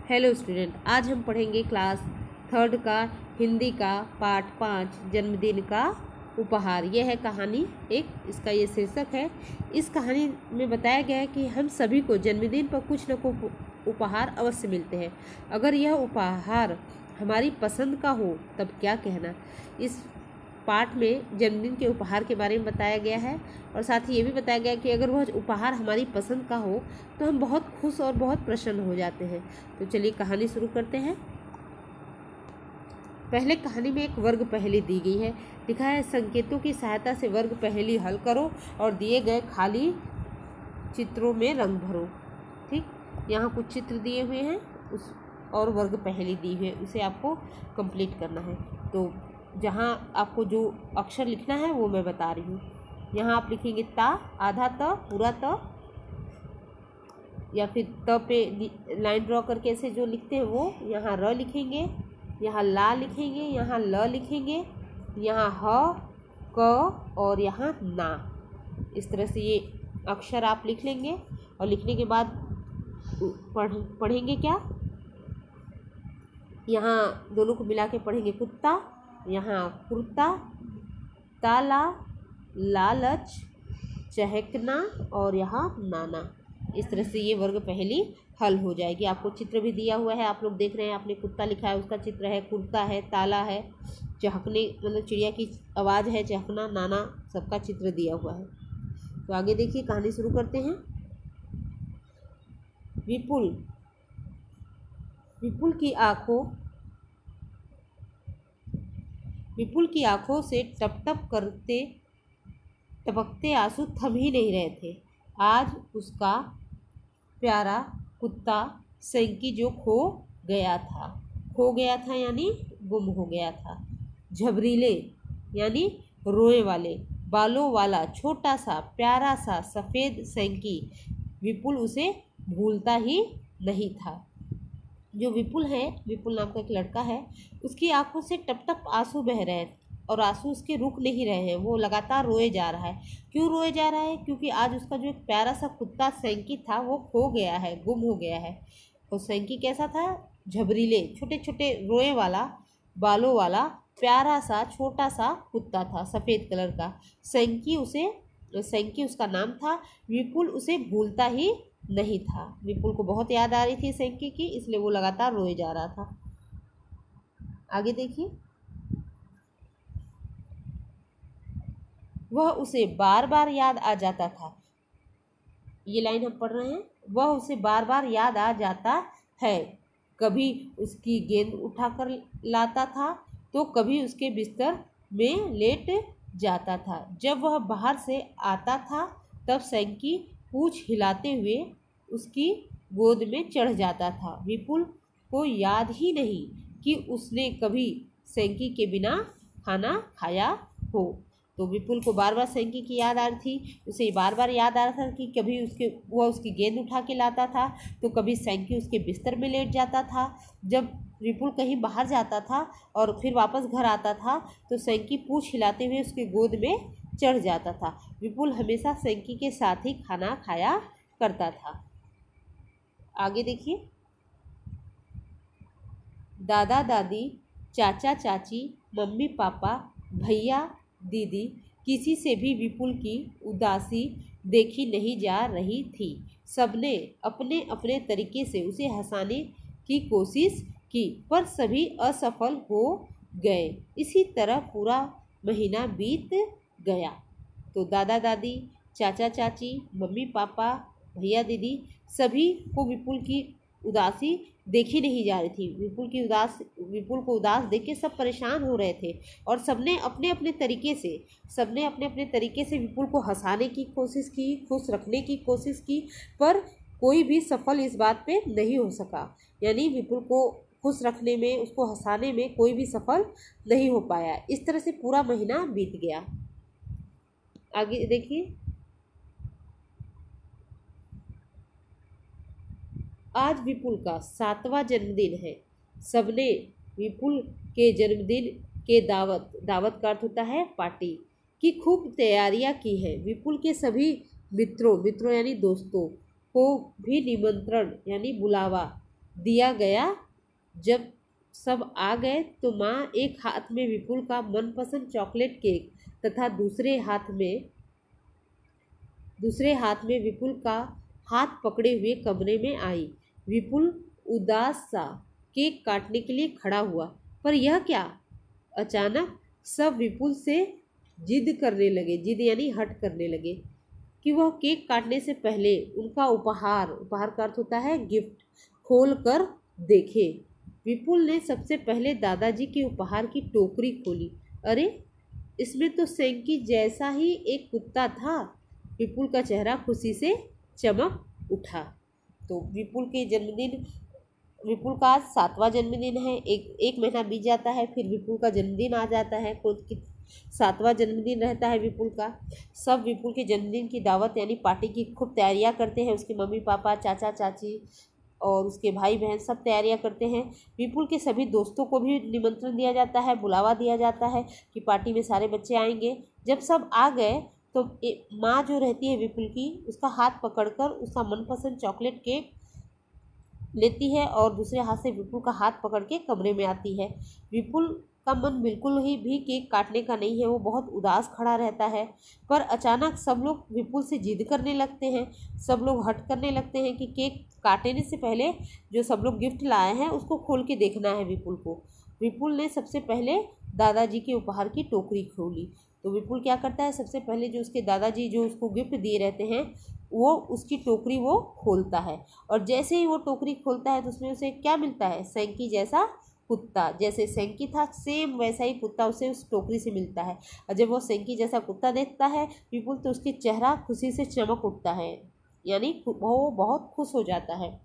Hello student, आज हम पढ़ेंगे क्लास थर्ड का हिंदी का पार्ट 5 जन्मदिन का उपहार। यह है कहानी एक, इसका ये शीर्षक है। इस कहानी में बताया गया है कि हम सभी को जन्मदिन पर कुछ न कुछ उपहार अवश्य मिलते हैं। अगर यह उपहार हमारी पसंद का हो तब क्या कहना। इस पाठ में जन्मदिन के उपहार के बारे में बताया गया है और साथ ही ये भी बताया गया है कि अगर वह उपहार हमारी पसंद का हो तो हम बहुत खुश और बहुत प्रसन्न हो जाते हैं। तो चलिए कहानी शुरू करते हैं। पहले कहानी में एक वर्ग पहेली दी गई है। लिखा है संकेतों की सहायता से वर्ग पहेली हल करो और दिए गए खाली चित्रों में रंग भरो। ठीक, यहाँ कुछ चित्र दिए हुए हैं उस और वर्ग पहेली दी हुई है, उसे आपको कंप्लीट करना है। तो जहाँ आपको जो अक्षर लिखना है वो मैं बता रही हूँ। यहाँ आप लिखेंगे ता, आधा त, पूरा त, या फिर त पे लाइन ड्रॉ करके ऐसे जो लिखते हैं वो। यहाँ र लिखेंगे, यहाँ ला लिखेंगे, यहाँ ल लिखेंगे, यहाँ ह, क और यहाँ ना। इस तरह से ये अक्षर आप लिख लेंगे और लिखने के बाद पढ़ेंगे क्या, यहाँ दोनों को मिला के पढ़ेंगे कुत्ता, यहाँ कुर्ता, ताला, लालच, चहकना और यहाँ नाना। इस तरह से ये वर्ग पहेली हल हो जाएगी। आपको चित्र भी दिया हुआ है, आप लोग देख रहे हैं। आपने कुत्ता लिखा है, उसका चित्र है, कुर्ता है, ताला है, चहकने मतलब चिड़िया की आवाज़ है, चहकना, नाना, सबका चित्र दिया हुआ है। तो आगे देखिए, कहानी शुरू करते हैं। विपुल की आंखों से टप टप करते टपकते आंसू थम ही नहीं रहे थे। आज उसका प्यारा कुत्ता सैंकी जो खो गया था यानी गुम हो गया था। झबरीले यानी रोए वाले बालों वाला छोटा सा प्यारा सा सफ़ेद सैंकी विपुल उसे भूलता ही नहीं था। जो विपुल है, विपुल नाम का एक लड़का है, उसकी आंखों से टप टप आंसू बह रहे हैं और आंसू उसके रुक नहीं रहे हैं। वो लगातार रोए जा रहा है। क्यों रोए जा रहा है? क्योंकि आज उसका जो एक प्यारा सा कुत्ता सैंकी था वो खो गया है, गुम हो गया है। और सैंकी कैसा था? झबरीले, छोटे छोटे रोए वाला बालों वाला प्यारा सा छोटा सा कुत्ता था, सफ़ेद कलर का। सैंकी उसका नाम था। विपुल उसे भूलता ही नहीं था। विपुल को बहुत याद आ रही थी सैंकी की, इसलिए वो लगातार रोए जा रहा था। आगे देखिए, वह उसे बार बार याद आ जाता था। ये लाइन हम पढ़ रहे हैं। वह उसे बार बार याद आ जाता है। कभी उसकी गेंद उठाकर लाता था तो कभी उसके बिस्तर में लेट जाता था। जब वह बाहर से आता था तब सैंकी पूंछ हिलाते हुए उसकी गोद में चढ़ जाता था। विपुल को याद ही नहीं कि उसने कभी सैंकी के बिना खाना खाया हो। तो विपुल को बार बार सैंकी की याद आ रही थी। उसे बार बार याद आ रहा था कि कभी वह उसकी गेंद उठा के लाता था तो कभी सैंकी उसके बिस्तर में लेट जाता था। जब विपुल कहीं बाहर जाता था और फिर वापस घर आता था तो सैंकी पूंछ हिलाते हुए उसकी गोद में चढ़ जाता था। विपुल हमेशा सैंकी के साथ ही खाना खाया करता था। आगे देखिए, दादा दादी, चाचा चाची, मम्मी पापा, भैया दीदी, किसी से भी विपुल की उदासी देखी नहीं जा रही थी। सबने अपने अपने तरीके से उसे हंसाने की कोशिश की पर सभी असफल हो गए। इसी तरह पूरा महीना बीत गया। तो दादा दादी, चाचा चाची, मम्मी पापा, भैया दीदी, सभी को विपुल की उदासी देखी नहीं जा रही थी। विपुल को उदास देख के सब परेशान हो रहे थे और सबने अपने अपने तरीके से विपुल को हंसाने की कोशिश की, खुश रखने की कोशिश की, पर कोई भी सफल इस बात पे नहीं हो सका। यानी विपुल को खुश रखने में, उसको हंसाने में कोई भी सफल नहीं हो पाया। इस तरह से पूरा महीना बीत गया। आगे देखिए, आज विपुल का 7वां जन्मदिन है। सबने विपुल के जन्मदिन के दावत का अर्थ होता है पार्टी की खूब तैयारियां की है। विपुल के सभी मित्रों यानी दोस्तों को भी निमंत्रण यानी बुलावा दिया गया। जब सब आ गए तो माँ एक हाथ में विपुल का मनपसंद चॉकलेट केक तथा दूसरे हाथ में विपुल का हाथ पकड़े हुए कमरे में आई। विपुल उदास सा केक काटने के लिए खड़ा हुआ, पर यह क्या? अचानक सब विपुल से जिद करने लगे, जिद यानी हट करने लगे कि वह केक काटने से पहले उनका उपहार का अर्थ होता है गिफ्ट, खोल कर देखे। विपुल ने सबसे पहले दादाजी के उपहार की टोकरी खोली। अरे, इसमें तो सैंकी जैसा ही एक कुत्ता था। विपुल का चेहरा खुशी से चमक उठा। तो विपुल का आज 7वां जन्मदिन है। एक महीना बीत जाता है, फिर विपुल का जन्मदिन आ जाता है। 7वां जन्मदिन रहता है विपुल का। सब विपुल के जन्मदिन की दावत यानी पार्टी की खूब तैयारियां करते हैं। उसके मम्मी पापा, चाचा चाची और उसके भाई बहन सब तैयारियां करते हैं। विपुल के सभी दोस्तों को भी निमंत्रण दिया जाता है, बुलावा दिया जाता है कि पार्टी में सारे बच्चे आएंगे। जब सब आ गए तो माँ जो रहती है विपुल की, उसका हाथ पकड़कर उसका मनपसंद चॉकलेट केक लेती है और दूसरे हाथ से विपुल का हाथ पकड़ के कमरे में आती है। विपुल का मन बिल्कुल ही भी केक काटने का नहीं है, वो बहुत उदास खड़ा रहता है। पर अचानक सब लोग विपुल से जिद करने लगते हैं, सब लोग हट करने लगते हैं कि केक काटने से पहले जो सब लोग गिफ्ट लाए हैं उसको खोल के देखना है विपुल को। विपुल ने सबसे पहले दादाजी के उपहार की टोकरी खोली। तो विपुल क्या करता है, सबसे पहले जो उसके दादाजी जो उसको गिफ्ट दिए रहते हैं वो उसकी टोकरी वो खोलता है। और जैसे ही वो टोकरी खोलता है तो उसमें उसे क्या मिलता है? सैंकी जैसा कुत्ता। जैसे सैंकी था सेम वैसा ही कुत्ता उसे उस टोकरी से मिलता है। और जब वो सैंकी जैसा कुत्ता देखता है विपुल तो उसके चेहरा खुशी से चमक उठता है, यानी वो बहुत खुश हो जाता है।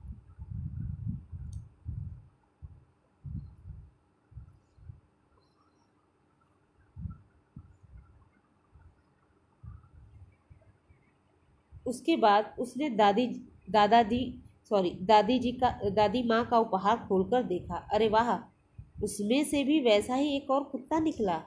उसके बाद उसने दादी माँ का उपहार खोलकर देखा। अरे वाह, उसमें से भी वैसा ही एक और कुत्ता निकला।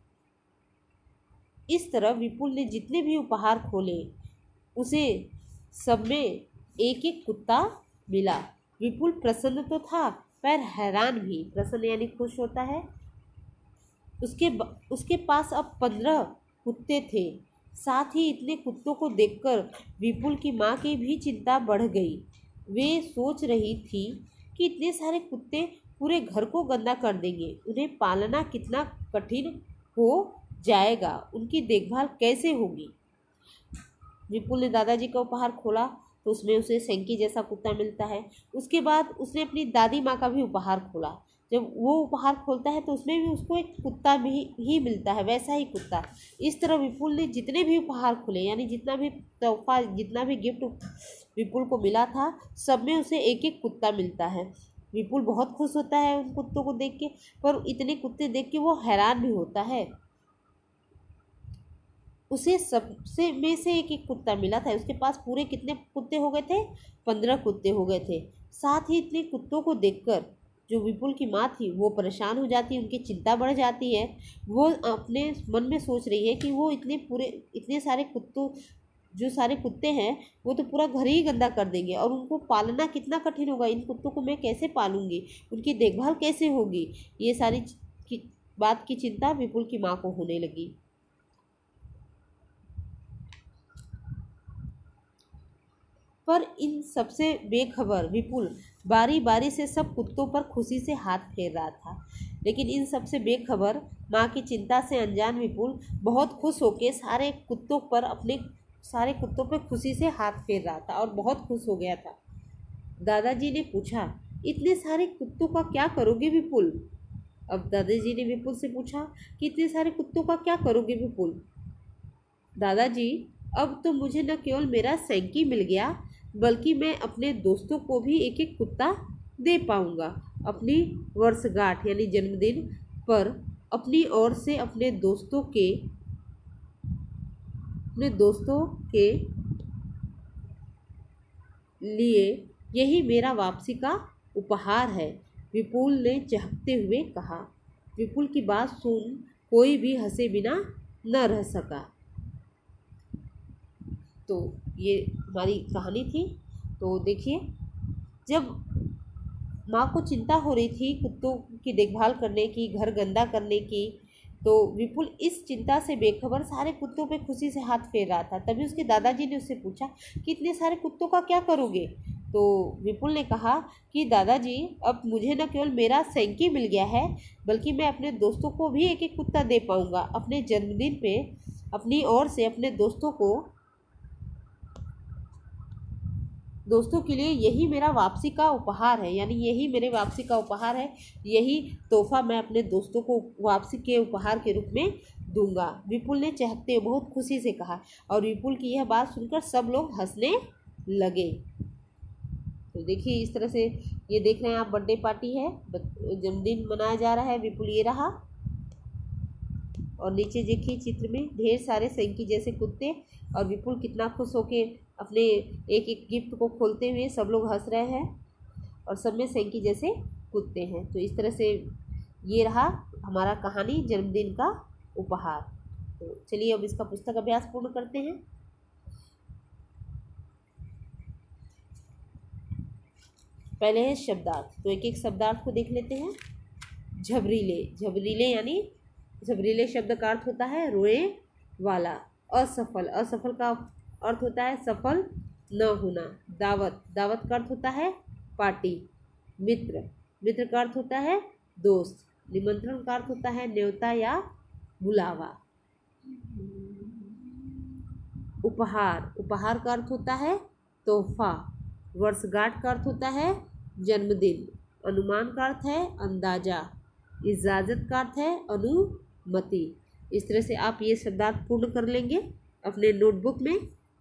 इस तरह विपुल ने जितने भी उपहार खोले उसे सब में एक एक कुत्ता मिला। विपुल प्रसन्न तो था पर हैरान भी। प्रसन्न यानी खुश होता है। उसके पास अब 15 कुत्ते थे। साथ ही इतने कुत्तों को देखकर विपुल की माँ की भी चिंता बढ़ गई। वे सोच रही थी कि इतने सारे कुत्ते पूरे घर को गंदा कर देंगे, उन्हें पालना कितना कठिन हो जाएगा, उनकी देखभाल कैसे होगी। विपुल ने दादाजी का उपहार खोला तो उसमें उसे सैंकी जैसा कुत्ता मिलता है। उसके बाद उसने अपनी दादी माँ का भी उपहार खोला। जब वो उपहार खोलता है तो उसमें भी उसको एक कुत्ता भी ही मिलता है, वैसा ही कुत्ता। इस तरह विपुल ने जितने भी उपहार खोले यानी जितना भी तोहफा, जितना भी गिफ्ट विपुल को मिला था, सब में उसे एक एक कुत्ता मिलता है। विपुल बहुत खुश होता है उन कुत्तों को देख के, पर इतने कुत्ते देख के वो हैरान भी होता है। उसे सबसे में से एक एक कुत्ता मिला था। उसके पास पूरे कितने कुत्ते हो गए थे? 15 कुत्ते हो गए थे। साथ ही इतने कुत्तों को देखकर जो विपुल की माँ थी वो परेशान हो जाती है, उनकी चिंता बढ़ जाती है। वो अपने मन में सोच रही है कि वो इतने सारे कुत्तों, जो सारे कुत्ते हैं वो तो पूरा घर ही गंदा कर देंगे और उनको पालना कितना कठिन होगा। इन कुत्तों को मैं कैसे पालूंगी, उनकी देखभाल कैसे होगी। ये सारी बात की चिंता विपुल की माँ को होने लगी। पर इन सबसे बेखबर विपुल बारी बारी से सब कुत्तों पर खुशी से हाथ फेर रहा था। लेकिन इन सबसे बेखबर माँ की चिंता से अनजान विपुल बहुत खुश होकर सारे कुत्तों पर खुशी से हाथ फेर रहा था और बहुत खुश हो गया था। दादाजी ने पूछा, इतने सारे कुत्तों का क्या करोगे विपुल? अब दादाजी ने विपुल से पूछा कि इतने सारे कुत्तों का क्या करोगे विपुल? दादाजी, अब तो मुझे न केवल मेरा सैंकी मिल गया बल्कि मैं अपने दोस्तों को भी एक एक कुत्ता दे पाऊंगा। अपनी वर्षगांठ यानी जन्मदिन पर अपनी ओर से अपने दोस्तों के लिए यही मेरा वापसी का उपहार है, विपुल ने चहकते हुए कहा। विपुल की बात सुन कोई भी हंसे बिना न रह सका। तो ये हमारी कहानी थी। तो देखिए, जब माँ को चिंता हो रही थी कुत्तों की देखभाल करने की, घर गंदा करने की। तो विपुल इस चिंता से बेखबर सारे कुत्तों पे खुशी से हाथ फेर रहा था। तभी उसके दादाजी ने उससे पूछा कि इतने सारे कुत्तों का क्या करोगे। तो विपुल ने कहा कि दादाजी, अब मुझे न केवल मेरा सैंकी मिल गया है, बल्कि मैं अपने दोस्तों को भी एक एक कुत्ता दे पाऊंगा। अपने जन्मदिन पे अपनी ओर से अपने दोस्तों के लिए यही मेरा वापसी का उपहार है, यानी यही मेरे वापसी का उपहार है, यही तोहफा मैं अपने दोस्तों को वापसी के उपहार के रूप में दूंगा, विपुल ने चहकते हुए बहुत खुशी से कहा। और विपुल की यह बात सुनकर सब लोग हंसने लगे। तो देखिए इस तरह से ये देख रहे हैं आप, बर्थडे पार्टी है, जन्मदिन मनाया जा रहा है। विपुल ये रहा, और नीचे देखिए चित्र में ढेर सारे सैंकी जैसे कुत्ते, और विपुल कितना खुश होके अपने एक एक गिफ्ट को खोलते हुए सब लोग हंस रहे हैं, और सब में सैंकी जैसे कुत्ते हैं। तो इस तरह से ये रहा हमारा कहानी जन्मदिन का उपहार। तो चलिए अब इसका पुस्तक अभ्यास पूर्ण करते हैं। पहले है शब्दार्थ, तो एक एक शब्दार्थ को देख लेते हैं। झबरीले, झबरीले यानी झबरीले शब्द का अर्थ होता है रोए वाला। असफल, असफल का अर्थ होता है सफल न होना। दावत, दावत का अर्थ होता है पार्टी। मित्र, मित्र का अर्थ होता है दोस्त। निमंत्रण का अर्थ होता है न्योता या बुलावा। उपहार, उपहार का अर्थ होता है तोहफा। वर्षगांठ का अर्थ होता है जन्मदिन। अनुमान का अर्थ है अंदाजा। इजाज़त का अर्थ है अनुमति। इस तरह से आप ये शब्दार्थ पूर्ण कर लेंगे अपने नोटबुक में।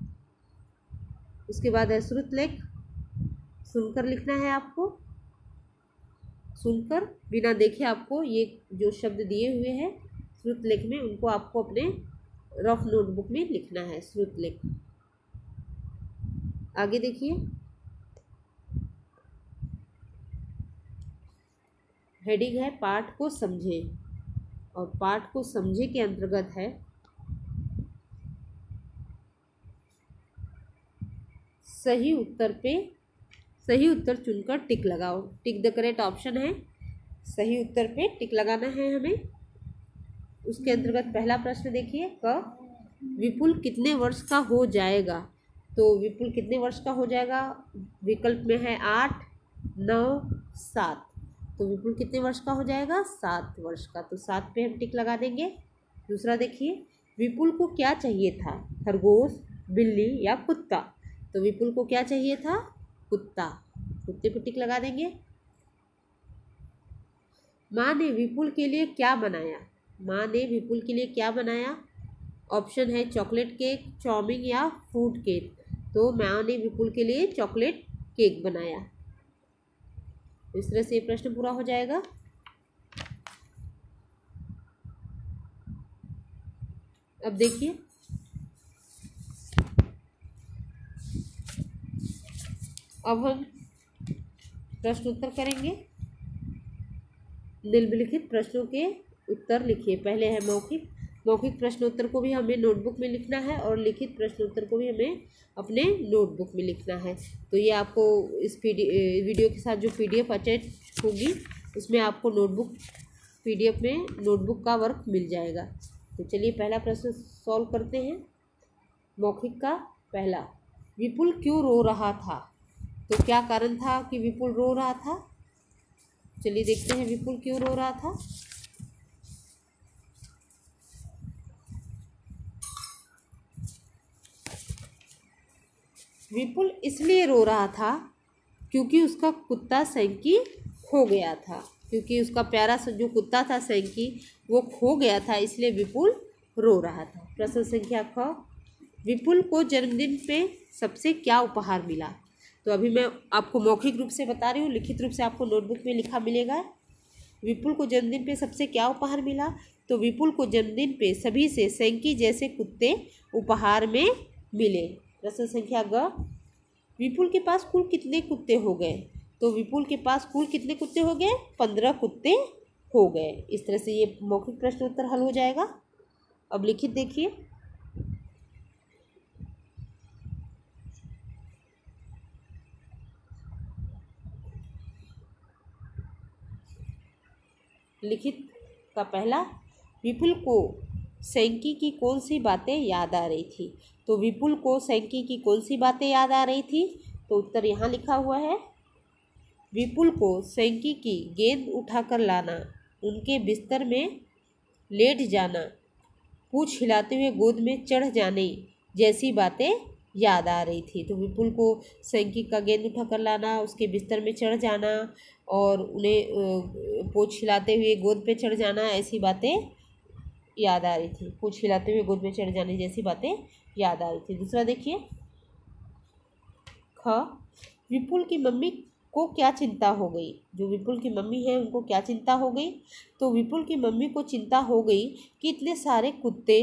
उसके बाद है श्रुतलेख, सुनकर लिखना है आपको। सुनकर बिना देखे आपको ये जो शब्द दिए हुए हैं श्रुतलेख में, उनको आपको अपने रफ नोटबुक में लिखना है, श्रुतलेख। आगे देखिए, हेडिंग है पाठ को समझे, और पाठ को समझे के अंतर्गत है सही उत्तर चुनकर टिक लगाओ। टिक द करेक्ट ऑप्शन है, सही उत्तर पे टिक लगाना है हमें। उसके अंतर्गत पहला प्रश्न देखिए, क विपुल कितने वर्ष का हो जाएगा। तो विपुल कितने वर्ष का हो जाएगा, विकल्प में है 8, 9, 7। तो विपुल कितने वर्ष का हो जाएगा, 7 वर्ष का। तो 7 पे हम टिक लगा देंगे। दूसरा देखिए, विपुल को क्या चाहिए था, खरगोश, बिल्ली या कुत्ता। तो विपुल को क्या चाहिए था, कुत्ता। कुत्ते पे टिक लगा देंगे। माँ ने विपुल के लिए क्या बनाया, माँ ने विपुल के लिए क्या बनाया। ऑप्शन है चॉकलेट केक, चाउमीन या फ्रूट केक। तो माँ ने विपुल के लिए चॉकलेट केक बनाया। इस तरह से ये प्रश्न पूरा हो जाएगा। अब देखिए, अब हम प्रश्न उत्तर करेंगे। निम्नलिखित प्रश्नों के उत्तर लिखिए। पहले है मौखिक, मौखिक प्रश्न उत्तर को भी हमें नोटबुक में लिखना है, और लिखित प्रश्न उत्तर को भी हमें अपने नोटबुक में लिखना है। तो ये आपको इस वीडियो के साथ जो PDF अटैच होगी उसमें आपको नोटबुक PDF में नोटबुक का वर्क मिल जाएगा। तो चलिए पहला प्रश्न सॉल्व करते हैं। मौखिक का पहला, विपुल क्यों रो रहा था। तो क्या कारण था कि विपुल रो रहा था। चलिए देखते हैं विपुल क्यों रो रहा था। विपुल इसलिए रो रहा था क्योंकि उसका कुत्ता सैंकी खो गया था। क्योंकि उसका प्यारा सा जो कुत्ता था सैंकी, वो खो गया था, इसलिए विपुल रो रहा था। प्रश्न संख्या ख, विपुल को जन्मदिन पे सबसे क्या उपहार मिला। तो अभी मैं आपको मौखिक रूप से बता रही हूँ, लिखित रूप से आपको नोटबुक में लिखा मिलेगा। विपुल को जन्मदिन पे सबसे क्या उपहार मिला। तो विपुल को जन्मदिन पे सभी से सैंकी जैसे कुत्ते उपहार में मिले। प्रश्न संख्या ग, विपुल के पास कुल कितने कुत्ते हो गए। तो विपुल के पास कुल कितने कुत्ते हो गए, 15 कुत्ते हो गए। इस तरह से ये मौखिक प्रश्न उत्तर हल हो जाएगा। अब लिखित देखिए, लिखित का पहला, विपुल को सैंकी की कौन सी बातें याद आ रही थी। तो विपुल को सैंकी की कौन सी बातें याद आ रही थी, तो उत्तर यहाँ लिखा हुआ है, विपुल को सैंकी की गेंद उठाकर लाना, उनके बिस्तर में लेट जाना, पूँछ हिलाते हुए गोद में चढ़ जाने जैसी बातें याद आ रही थी। तो विपुल को सैंकी का गेंद उठाकर लाना, उसके बिस्तर में चढ़ जाना और उन्हें पूँछ हिलाते हुए गोद पे चढ़ जाना, ऐसी बातें याद आ रही थी। पूँछ हिलाते हुए गोद में चढ़ जाने जैसी बातें याद आ रही थी। दूसरा देखिए, ख, विपुल की मम्मी को क्या चिंता हो गई। जो विपुल की मम्मी है उनको क्या चिंता हो गई, तो विपुल की मम्मी को चिंता हो गई कि इतने सारे कुत्ते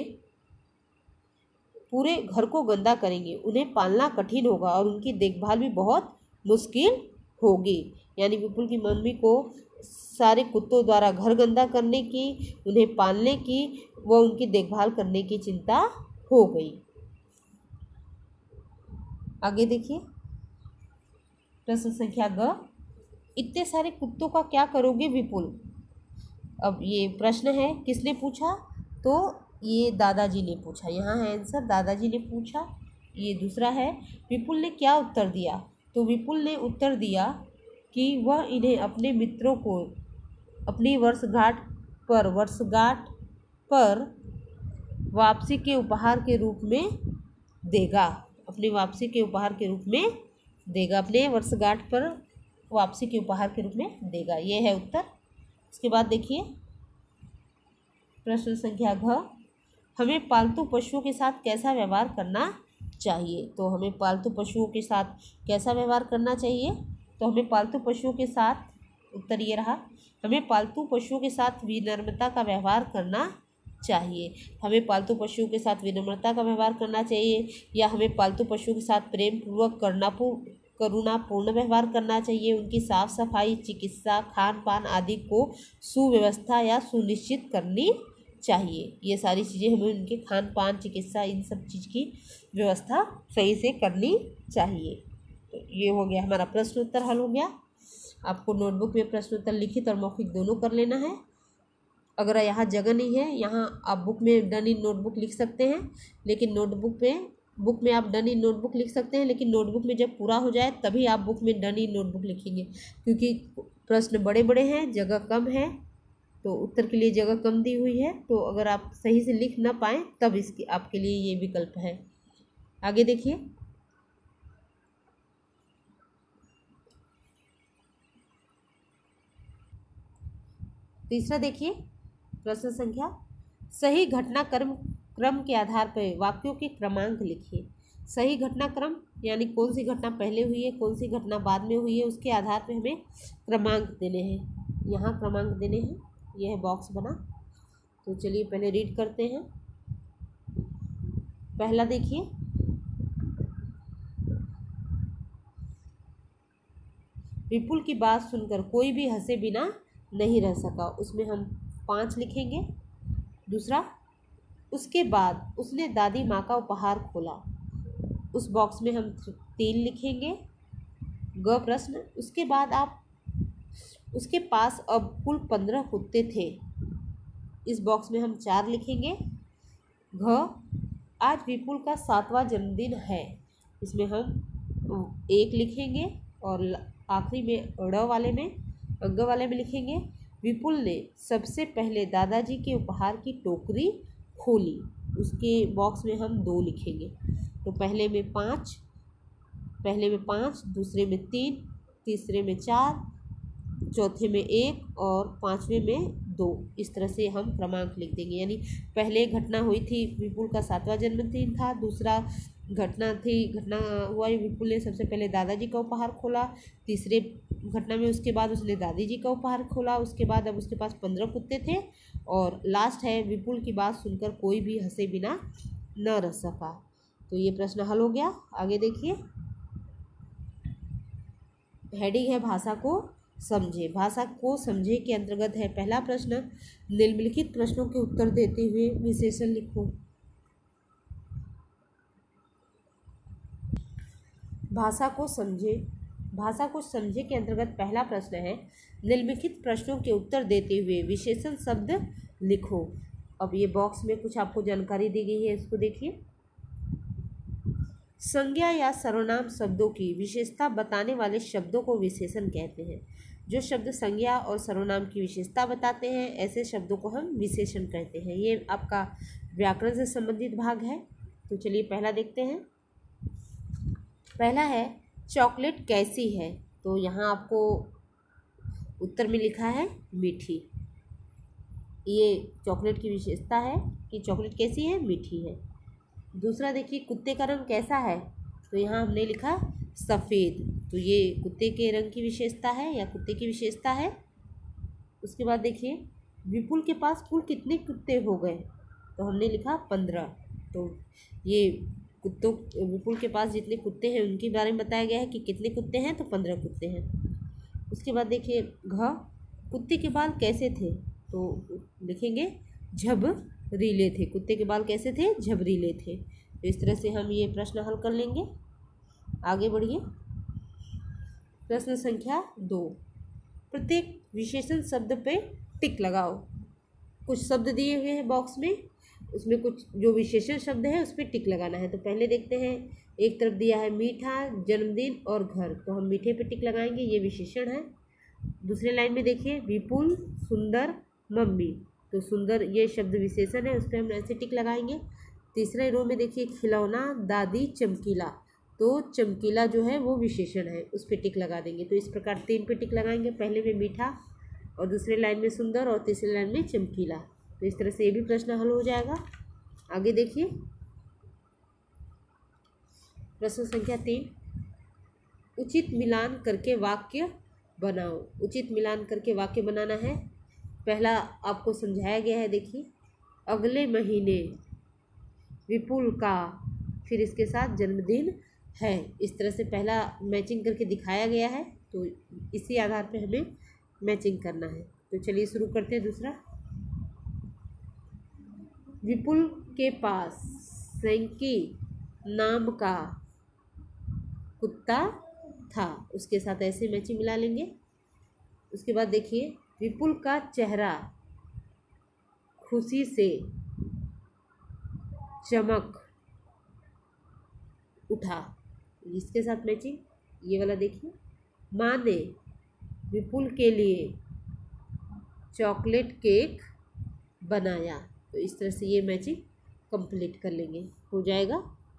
पूरे घर को गंदा करेंगे, उन्हें पालना कठिन होगा और उनकी देखभाल भी बहुत मुश्किल होगी। यानी विपुल की मम्मी को सारे कुत्तों द्वारा घर गंदा करने की, उन्हें पालने की व उनकी देखभाल करने की चिंता हो गई। आगे देखिए, प्रश्न संख्या ग, इतने सारे कुत्तों का क्या करोगे विपुल। अब ये प्रश्न है, किसने पूछा, तो ये दादाजी ने पूछा। यहाँ है आंसर, दादाजी ने पूछा। ये दूसरा है, विपुल ने क्या उत्तर दिया, तो विपुल ने उत्तर दिया कि वह इन्हें अपने मित्रों को अपनी वर्षगांठ पर वापसी के उपहार के रूप में देगा। अपनी वापसी के उपहार के रूप में देगा, अपने वर्षगांठ पर वापसी के उपहार के रूप में देगा। ये है उत्तर। इसके बाद देखिए, प्रश्न संख्या घ, हमें पालतू पशुओं के साथ कैसा व्यवहार करना चाहिए। तो हमें पालतू पशुओं के साथ कैसा व्यवहार करना चाहिए, तो हमें पालतू पशुओं के साथ, उत्तर ये रहा, हमें पालतू पशुओं के साथ विनम्रता का व्यवहार करना चाहिए। हमें पालतू पशुओं के साथ विनम्रता का व्यवहार करना चाहिए, या हमें पालतू पशुओं के साथ प्रेम पूर्वक करुणापूर्ण व्यवहार करना चाहिए। उनकी साफ सफाई, चिकित्सा, खान पान आदि को सुव्यवस्था या सुनिश्चित करनी चाहिए। ये सारी चीज़ें हमें उनके खान पान, चिकित्सा, इन सब चीज़ की व्यवस्था सही से करनी चाहिए। तो ये हो गया हमारा प्रश्न उत्तर हल हो गया। आपको नोटबुक में प्रश्न उत्तर लिखित और मौखिक दोनों कर लेना है। अगर यहाँ जगह नहीं है, यहाँ आप बुक में डन इन नोटबुक लिख सकते हैं, लेकिन बुक में आप डन इन नोटबुक लिख सकते हैं, लेकिन नोटबुक में जब पूरा हो जाए तभी आप बुक में डन इन नोटबुक लिखेंगे, क्योंकि प्रश्न बड़े बड़े हैं, जगह कम है, तो उत्तर के लिए जगह कम दी हुई है। तो अगर आप सही से लिख ना पाएँ तब इसकी आपके लिए ये विकल्प है। आगे देखिए, तीसरा देखिए, प्रश्न संख्या, सही घटनाक्रम के आधार पर वाक्यों के क्रमांक लिखिए। सही घटनाक्रम यानी कौन सी घटना पहले हुई है, कौन सी घटना बाद में हुई है, उसके आधार पर हमें क्रमांक देने हैं। यहाँ क्रमांक देने हैं, यह है बॉक्स बना। तो चलिए पहले रीड करते हैं। पहला देखिए, विपुल की बात सुनकर कोई भी हंसे बिना नहीं रह सका, उसमें हम 5 लिखेंगे। दूसरा, उसके बाद उसने दादी माँ का उपहार खोला, उस बॉक्स में हम 3 लिखेंगे। ग प्रश्न, उसके बाद उसके पास अब कुल 15 कुत्ते थे, इस बॉक्स में हम 4 लिखेंगे। घ, आज विपुल का 7वां जन्मदिन है, इसमें हम 1 लिखेंगे। और आखिरी में अंग वाले में लिखेंगे, विपुल ने सबसे पहले दादाजी के उपहार की टोकरी खोली, उसके बॉक्स में हम 2 लिखेंगे। तो पहले में 5, दूसरे में 3, तीसरे में 4, चौथे में 1 और 5वें में 2। इस तरह से हम क्रमांक लिख देंगे। यानी पहले घटना हुई थी, विपुल का 7वां जन्मदिन था। दूसरा घटना हुआ, विपुल ने सबसे पहले दादाजी का उपहार खोला। तीसरे घटना में उसके बाद उसने दादी जी का उपहार खोला। उसके बाद अब उसके पास 15 कुत्ते थे। और लास्ट है, विपुल की बात सुनकर कोई भी हंसे बिना न रह सका। तो ये प्रश्न हल हो गया। आगे देखिए, हेडिंग है भाषा को समझे। भाषा को समझे के अंतर्गत है पहला प्रश्न, निम्नलिखित प्रश्नों के उत्तर देते हुए विशेषण लिखो। भाषा को समझे भाषा को समझे के अंतर्गत पहला प्रश्न है, निम्नलिखित प्रश्नों के उत्तर देते हुए विशेषण शब्द लिखो। अब ये बॉक्स में कुछ आपको जानकारी दी गई है, इसको देखिए। संज्ञा या सर्वनाम शब्दों की विशेषता बताने वाले शब्दों को विशेषण कहते हैं। जो शब्द संज्ञा और सर्वनाम की विशेषता बताते हैं ऐसे शब्दों को हम विशेषण कहते हैं। ये आपका व्याकरण से संबंधित भाग है। तो चलिए पहला देखते हैं। पहला है, चॉकलेट कैसी है? तो यहाँ आपको उत्तर में लिखा है मीठी। ये चॉकलेट की विशेषता है कि चॉकलेट कैसी है, मीठी है। दूसरा देखिए, कुत्ते का रंग कैसा है? तो यहाँ हमने लिखा सफ़ेद। तो ये कुत्ते के रंग की विशेषता है या कुत्ते की विशेषता है। उसके बाद देखिए, विपुल के पास कुल कितने कुत्ते हो गए? तो हमने लिखा 15। तो ये कुत्तों, विपुल के पास जितने कुत्ते हैं उनके बारे में बताया गया है कि कितने कुत्ते हैं, तो 15 कुत्ते हैं। उसके बाद देखिए, घ, कुत्ते के बाल कैसे थे? तो लिखेंगे झबरीले थे। कुत्ते के बाल कैसे थे? झबरीले थे। तो इस तरह से हम ये प्रश्न हल कर लेंगे। आगे बढ़िए। प्रश्न संख्या 2, प्रत्येक विशेषण शब्द पे टिक लगाओ। कुछ शब्द दिए हुए हैं बॉक्स में, उसमें कुछ जो विशेषण शब्द है उस पर टिक लगाना है। तो पहले देखते हैं, एक तरफ दिया है मीठा, जन्मदिन और घर, तो हम मीठे पे टिक लगाएंगे, ये विशेषण है। दूसरे लाइन में देखिए, विपुल, सुंदर, मम्मी, तो सुंदर ये शब्द विशेषण है, उस पर हम ऐसे टिक लगाएंगे। तीसरे रो में देखिए, खिलौना, दादी, चमकीला, तो चमकीला जो है वो विशेषण है, उस पर टिक लगा देंगे। तो इस प्रकार 3 पे टिक लगाएंगे, पहले में मीठा और दूसरे लाइन में सुंदर और तीसरे लाइन में चमकीला। तो इस तरह से ये भी प्रश्न हल हो जाएगा। आगे देखिए, प्रश्न संख्या 3, उचित मिलान करके वाक्य बनाओ। उचित मिलान करके वाक्य बनाना है। पहला आपको समझाया गया है, देखिए, अगले महीने विपुल का, फिर इसके साथ जन्मदिन है। इस तरह से पहला मैचिंग करके दिखाया गया है, तो इसी आधार पे हमें मैचिंग करना है। तो चलिए शुरू करते हैं। दूसरा, विपुल के पास सैंकी नाम का कुत्ता था, उसके साथ ऐसे मैचिंग मिला लेंगे। उसके बाद देखिए, विपुल का चेहरा खुशी से चमक उठा, इसके साथ मैचिंग। ये वाला देखिए, माँ ने विपुल के लिए चॉकलेट केक बनाया, तो इस तरह से ये मैचिंग कंप्लीट कर लेंगे, हो जाएगा।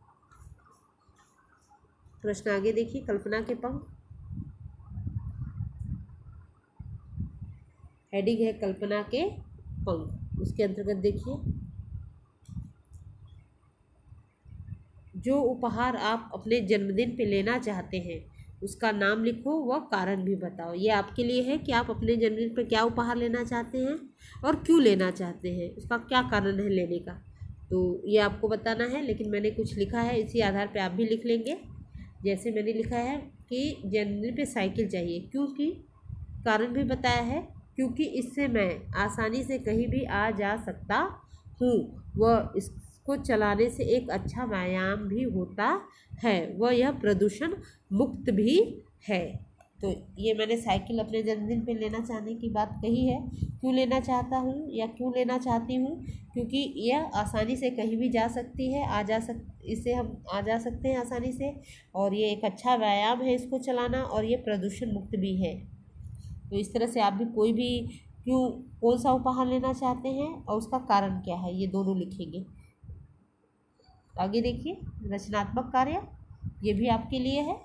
प्रश्न आगे देखिए, कल्पना के पंख, हेडिंग है कल्पना के पंख। उसके अंतर्गत देखिए, जो उपहार आप अपने जन्मदिन पे लेना चाहते हैं उसका नाम लिखो व कारण भी बताओ। ये आपके लिए है कि आप अपने जन्मदिन पर क्या उपहार लेना चाहते हैं और क्यों लेना चाहते हैं, उसका क्या कारण है लेने का, तो ये आपको बताना है। लेकिन मैंने कुछ लिखा है, इसी आधार पे आप भी लिख लेंगे। जैसे मैंने लिखा है कि जन्मदिन पे साइकिल चाहिए, क्योंकि कारण भी बताया है, क्योंकि इससे मैं आसानी से कहीं भी आ जा सकता हूँ, वह इसको चलाने से एक अच्छा व्यायाम भी होता है, वह यह प्रदूषण मुक्त भी है। तो ये मैंने साइकिल अपने जन्मदिन पे लेना चाहने की बात कही है। क्यों लेना चाहता हूँ या क्यों लेना चाहती हूँ, क्योंकि यह आसानी से कहीं भी जा सकती है, इससे हम आ जा सकते हैं आसानी से, और ये एक अच्छा व्यायाम है इसको चलाना, और ये प्रदूषण मुक्त भी है। तो इस तरह से आप भी कोई भी कौन सा उपहार लेना चाहते हैं और उसका कारण क्या है, ये दोनों लिखेंगे। आगे देखिए, रचनात्मक कार्य, ये भी आपके लिए है।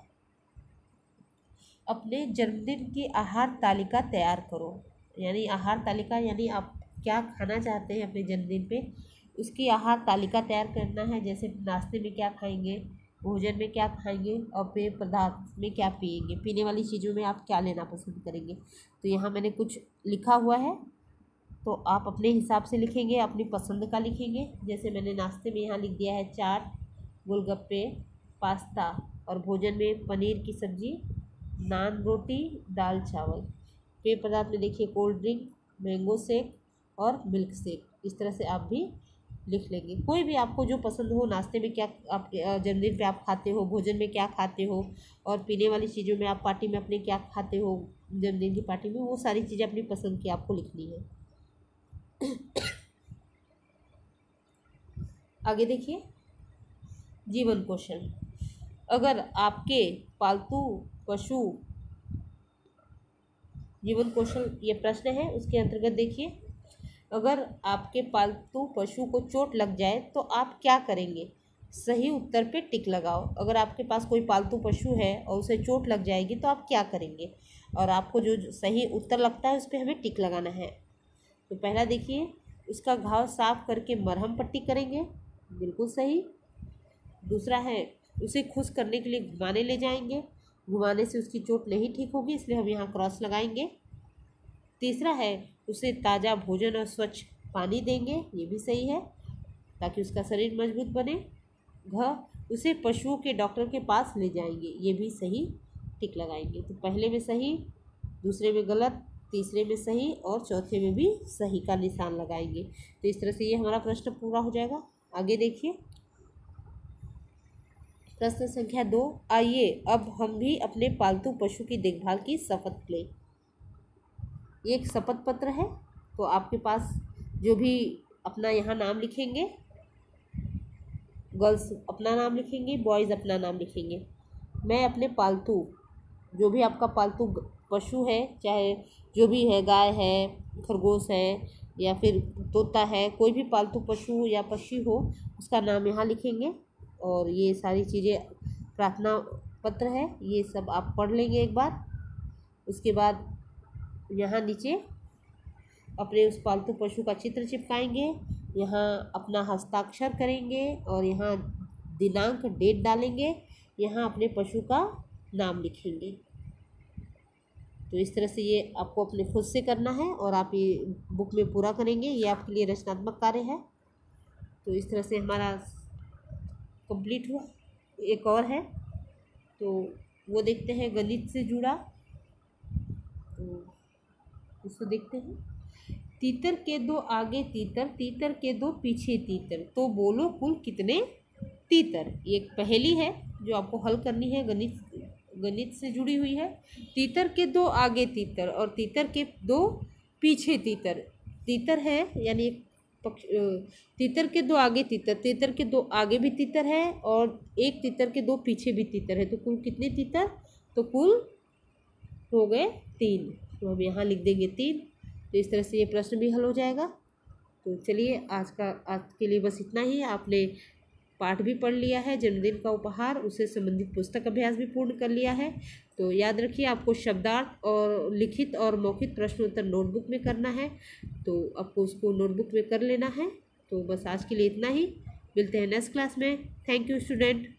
अपने जन्मदिन की आहार तालिका तैयार करो, यानी आहार तालिका यानी आप क्या खाना चाहते हैं अपने जन्मदिन पे, उसकी आहार तालिका तैयार करना है। जैसे नाश्ते में क्या खाएंगे, भोजन में क्या खाएंगे और पेय पदार्थ में क्या पिएंगे, पीने वाली चीज़ों में आप क्या लेना पसंद करेंगे। तो यहाँ मैंने कुछ लिखा हुआ है, तो आप अपने हिसाब से लिखेंगे, अपनी पसंद का लिखेंगे। जैसे मैंने नाश्ते में यहाँ लिख दिया है चाट, गोलगप्पे, पास्ता, और भोजन में पनीर की सब्ज़ी, नान रोटी, दाल चावल। पेय पदार्थ में देखिए कोल्ड ड्रिंक, मैंगो शेक और मिल्क शेक। इस तरह से आप भी लिख लेंगे। कोई भी आपको जो पसंद हो, नाश्ते में क्या आप जन्मदिन पे आप खाते हो, भोजन में क्या खाते हो, और पीने वाली चीज़ों में आप पार्टी में अपने क्या खाते हो जन्मदिन की पार्टी में, वो सारी चीज़ें अपनी पसंद की आपको लिखनी है। आगे देखिए, जीवन कौशल। अगर आपके पालतू पशु, जीवन कौशल ये प्रश्न है, उसके अंतर्गत देखिए, अगर आपके पालतू पशु को चोट लग जाए तो आप क्या करेंगे? सही उत्तर पे टिक लगाओ। अगर आपके पास कोई पालतू पशु है और उसे चोट लग जाएगी तो आप क्या करेंगे? और आपको जो सही उत्तर लगता है उस पर हमें टिक लगाना है। तो पहला देखिए, उसका घाव साफ करके मरहम पट्टी करेंगे, बिल्कुल सही। दूसरा है, उसे खुश करने के लिए घुमाने ले जाएंगे, घुमाने से उसकी चोट नहीं ठीक होगी, इसलिए हम यहाँ क्रॉस लगाएंगे। तीसरा है, उसे ताज़ा भोजन और स्वच्छ पानी देंगे, ये भी सही है, ताकि उसका शरीर मजबूत बने। उसे पशुओं के डॉक्टर के पास ले जाएंगे, ये भी सही, टिक लगाएंगे। तो पहले में सही, दूसरे में गलत, तीसरे में सही और चौथे में भी सही का निशान लगाएंगे। तो इस तरह से ये हमारा प्रश्न पूरा हो जाएगा। आगे देखिए, प्रश्न संख्या 2। आइए अब हम भी अपने पालतू पशु की देखभाल की शपथ लें। ये एक शपथ पत्र है, तो आपके पास जो भी अपना यहाँ नाम लिखेंगे, गर्ल्स अपना नाम लिखेंगी, बॉयज़ अपना नाम लिखेंगे। मैं अपने पालतू, जो भी आपका पालतू पशु है, चाहे जो भी है, गाय है, खरगोश है या फिर तोता है, कोई भी पालतू पशु या पक्षी हो, उसका नाम यहाँ लिखेंगे। और ये सारी चीज़ें प्रार्थना पत्र है, ये सब आप पढ़ लेंगे एक बार। उसके बाद यहाँ नीचे अपने उस पालतू पशु का चित्र चिपकाएंगे, यहाँ अपना हस्ताक्षर करेंगे और यहाँ दिनांक, डेट डालेंगे, यहाँ अपने पशु का नाम लिखेंगे। तो इस तरह से ये आपको अपने खुद से करना है और आप ये बुक में पूरा करेंगे, ये आपके लिए रचनात्मक कार्य है। तो इस तरह से हमारा कंप्लीट हुआ। एक और है, तो वो देखते हैं, गणित से जुड़ा, तो उसको देखते हैं। तीतर के दो आगे तीतर, तीतर के दो पीछे तीतर, तो बोलो कुल कितने तीतर। एक पहेली है जो आपको हल करनी है, गणित से जुड़ी हुई है। तीतर के दो आगे तीतर और तीतर के दो पीछे तीतर। तीतर है यानी तीतर के दो आगे तीतर, तीतर के दो आगे भी तीतर है और एक तीतर के दो पीछे भी तीतर है, तो कुल कितने तीतर? तो कुल हो गए 3। तो हम यहाँ लिख देंगे 3। तो इस तरह से ये प्रश्न भी हल हो जाएगा। तो चलिए, आज के लिए बस इतना ही। आपने पाठ भी पढ़ लिया है, जन्मदिन का उपहार, उससे संबंधित पुस्तक अभ्यास भी पूर्ण कर लिया है। तो याद रखिए, आपको शब्दार्थ और लिखित और मौखिक प्रश्नोत्तर नोटबुक में करना है, तो आपको उसको नोटबुक में कर लेना है। तो बस आज के लिए इतना ही, मिलते हैं नेक्स्ट क्लास में। Thank you student.